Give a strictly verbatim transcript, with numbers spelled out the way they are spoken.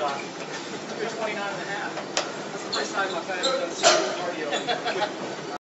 uh, good twenty-nine and a half. That's the first time I've had a cardio.